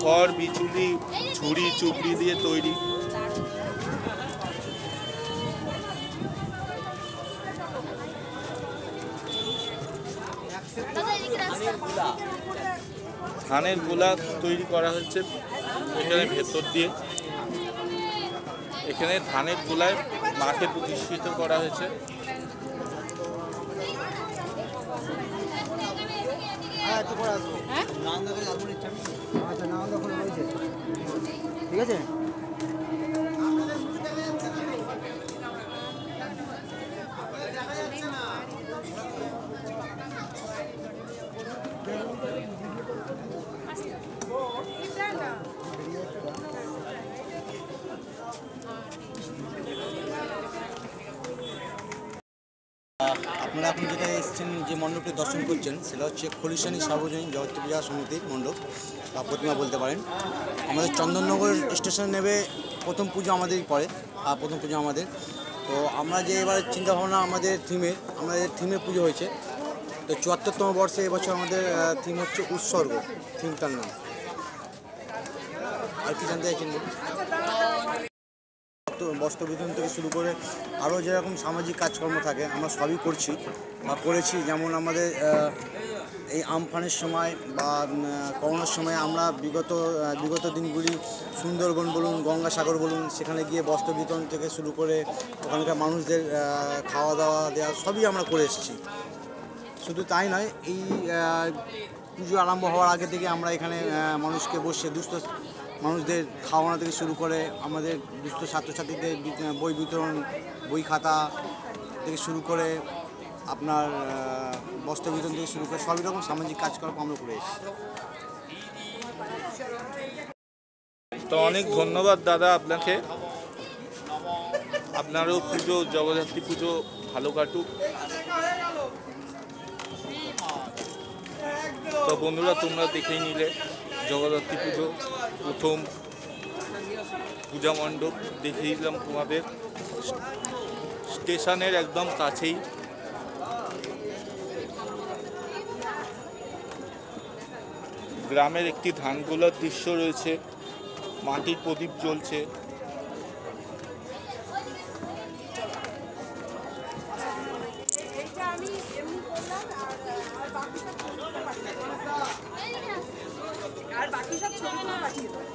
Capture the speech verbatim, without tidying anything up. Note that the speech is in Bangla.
খড় বিচুলি ঝুড়ি চুবড়ি দিয়ে তৈরি। ধানের গোলা তৈরি করা হচ্ছে এখানে ভেতর দিয়ে। এখানে ধানের গোলায় মাকে প্রতিষ্ঠিত করা হয়েছে। ঠিক আছে। আপনারা এখন যেটা এসেছেন যে মণ্ডপটি দর্শন করছেন সেটা হচ্ছে খলিশানী সার্বজনীন জগত্রী পূজা সমিতির মণ্ডপ বা প্রতিমা বলতে পারেন। আমাদের চন্দননগর স্টেশন নেবে প্রথম পুজো আমাদেরই পড়ে, আর প্রথম পুজো আমাদের। তো আমরা যে এবার চিন্তাভাবনা আমাদের থিমের আমাদের থিমের পুজো হয়েছে, তো চুয়াত্তরতম বর্ষে এবছর আমাদের থিম হচ্ছে উৎসর্গ, থিমটার নাম। আর কি জানতে চাইছেন? বস্ত্র বিতরণ থেকে শুরু করে আরও যেরকম সামাজিক কাজকর্ম থাকে আমরা সবই করছি বা করেছি। যেমন আমাদের এই আমফানের সময় বা করোনার সময় আমরা বিগত বিগত দিনগুলি সুন্দরবন বলুন, গঙ্গাসাগর বলুন, সেখানে গিয়ে বস্ত্র বিতরণ থেকে শুরু করে ওখানকার মানুষদের খাওয়া দাওয়া দেওয়া সবই আমরা করে এসেছি। শুধু তাই নয়, এই পুজো আরম্ভ হওয়ার আগে থেকে আমরা এখানে মানুষকে বসে দুস্থ মানুষদের খাওয়ানো থেকে শুরু করে আমাদের দুস্থ ছাত্রছাত্রীদের বই বিতরণ, বই খাতা থেকে শুরু করে আপনার বস্ত্র বিতরণ থেকে শুরু করে সবই রকম সামাজিক কাজকর্ম আমরা করে এসেছি। তো অনেক ধন্যবাদ দাদা আপনাকে। আপনারও পুজো, জগদ্ধাত্রী পুজো ভালো কাটুক। তো বন্ধুরা, তোমরা দেখেই নিলে জগদ্ধাত্রী পুজো প্রথম পূজা মণ্ডপ দেখিয়ে দিলাম তোমাদের স্টেশনের একদম কাছেই। গ্রামের একটি ধানগোলার দৃশ্য রয়েছে, মাটির প্রদীপ জ্বলছে। আর বাকি সব ছবি পাঠিয়ে দেবো।